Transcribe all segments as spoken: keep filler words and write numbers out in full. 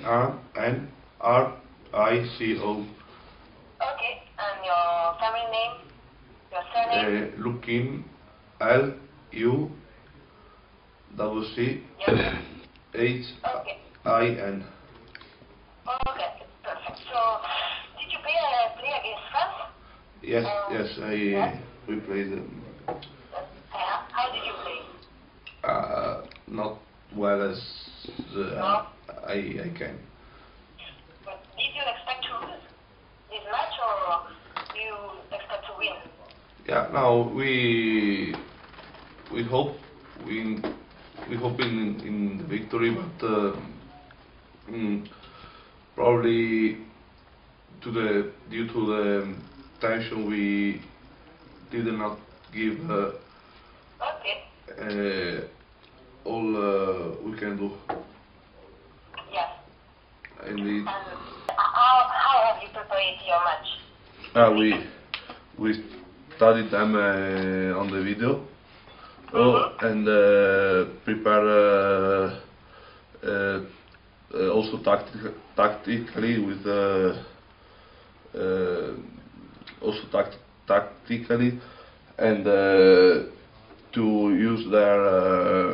A N R I C O. Okay, and your family name? Your surname? Uh, Lukin, L U C C Yes. H Okay. I N. Okay, perfect. So, did you play, uh, play against France? Yes, Um, yes, I yes? we played um, Uh, how did you play? uh, not well as uh, No? I I can. But did you expect to lose this match or you expect to win? Yeah, now we we hope we we hope in in the victory, but uh, mm, probably to the due to the tension we did not give uh, Okay. uh, all uh, we can do. Yes. Indeed. And how, how have you prepared your match? Uh, we we studied them uh, on the video. Oh, and uh, prepare uh, uh, uh, also tactic tactically with uh, uh, also tact tactically and uh, to use their uh,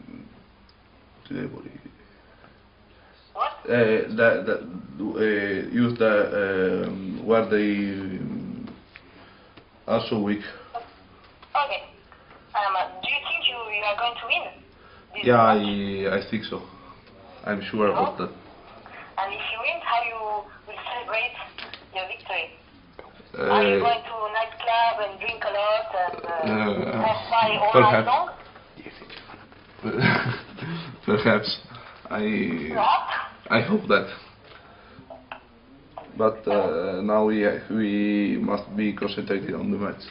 What? uh, that, that uh, use the um, where they are so weak. Okay. Um, uh, do you think you, you are going to win this Yeah, match? I I think so. I'm sure about that. And if you win, how you will celebrate your victory? Uh, Are you going to a nightclub and drink a lot and uh, Uh, have fun all night perhaps. long? Perhaps. I What? I hope that. But uh, now we we must be concentrated on the match.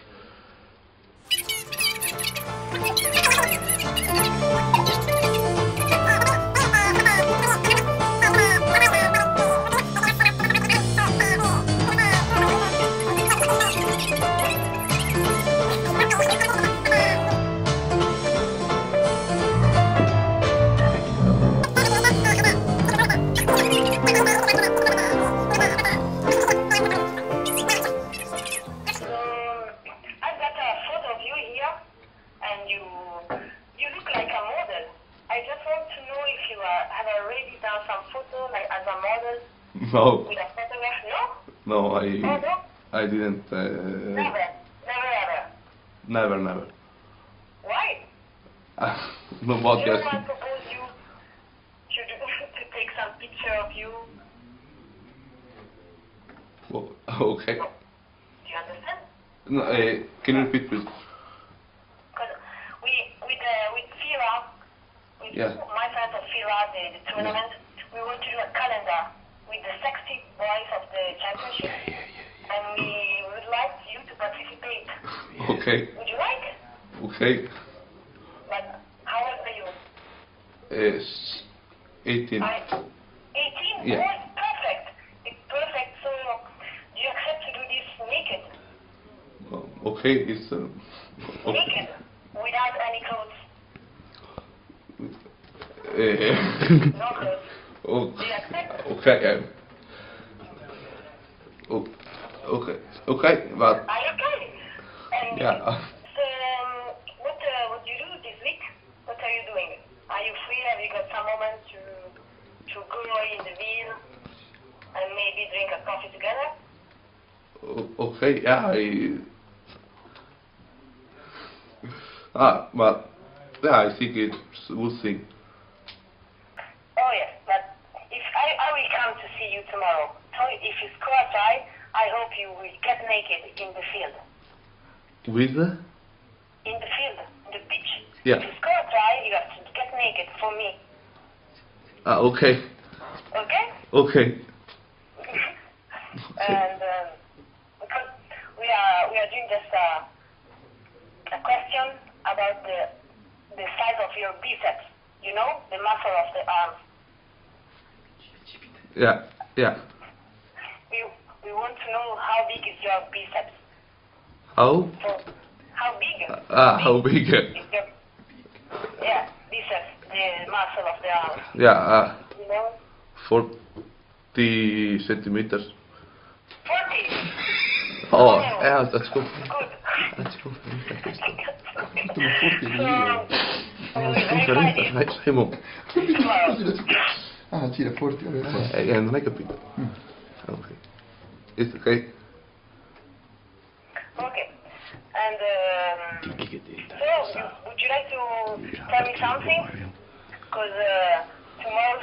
I've got a photo of you here, and you you look like a model. I just want to know if you are, have already done some photo like as a model No, with a photograph. No? no, Oh, I no? I didn't. Never, Uh, never ever. never, never. Why? Nobody No asked one me. proposed you to do, to take some picture of you. Well, okay. Do you understand? No, uh, can you repeat, please? Because we with uh, with FIRA, with Yeah. my friends of FIRA, the, the tournament, we want to do a calendar with the sexy boys of the championship, and we would like you to participate. Okay. Would you like? Okay. But how old are you? Uh, eighteen. I, eighteen? Yeah. Oh, it's perfect. It's perfect. So, do you accept to do this naked? Oh, okay, it's uh, okay. Naked, without any clothes. Uh, No clothes. oh, Do you accept? okay. Um, oh, okay. Okay, but Are you okay? And yeah. um, what uh, what do you do this week? What are you doing? Are you free? Have you got some moment to to go in the ville and maybe drink a coffee together? O- okay, yeah. I, ah, but yeah, I think it's a good thing. Oh yes, but if I, I will come to see you tomorrow. So if you score a try, I hope you will get naked in the field. With the? In the field, in the pitch. Yeah. If you score a try, you have to get naked for me. Ah, okay. Okay? Okay. And um, because we are we are doing just a, a question about the the size of your biceps. You know, the muscle of the arm. Yeah, yeah. We we want to know how big is your biceps. How? So how big? Ah, how big? Is your, yeah, biceps, the muscle of the arm. Yeah, uh, You know? forty centimeters. forty. Oh, yeah, that's good. Good. That's good. So, we verify this Dai, Simo. tomorrow. Ah, tira forti. vabbè. Eh, eh, non hai capito. Mm. Ok. It's okay. Okay. And um, so, you- would you like to tell me something? Because uh, tomorrow.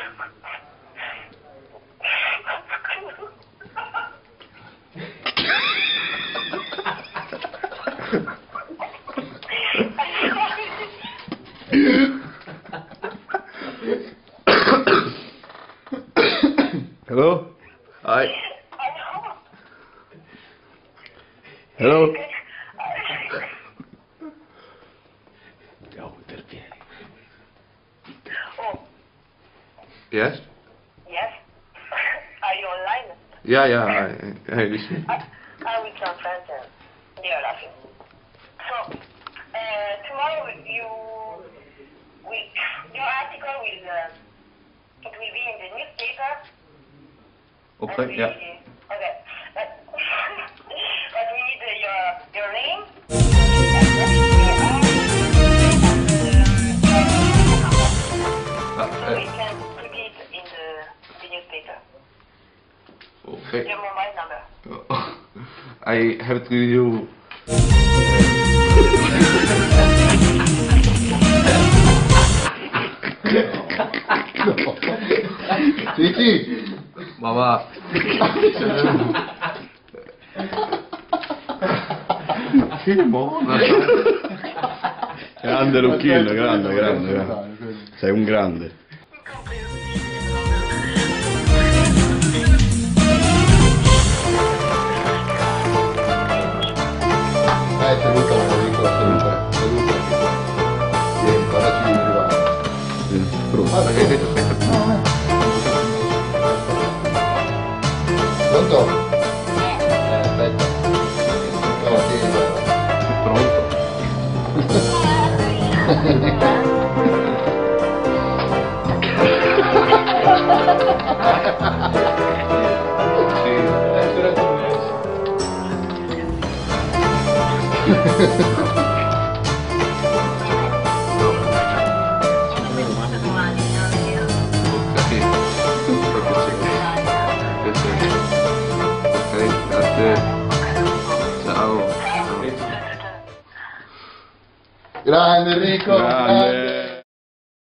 Hello? Hi. Hello? Oh, Yes? yes. Are you online? Yeah, yeah, I, I listen. I, I'm with some friends and they are laughing. So, uh, tomorrow you will, your article will, uh, it will be in the newspaper. and Okay, we, yeah. Okay. But, but we need uh, your, your name, your age, Ah, so we eh, can put it in the, the newspaper. okay. Your mobile number. I have to give you. Sì, sì. Ma va. Simo? Grande Lucchino, Aspetta, grande, aspetta, grande, aspetta, grande. aspetta. Sei un grande. Eh, saluta Enrico, saluta, saluta. Vieni, parlaci in privato. Pronto. Ah, Ok, sì. aspetta. No, eh. Pronto? Eh, aspetta. No, sì, guarda. Pronto? Ok, grazie. Ciao. Grande Enrico, Grande.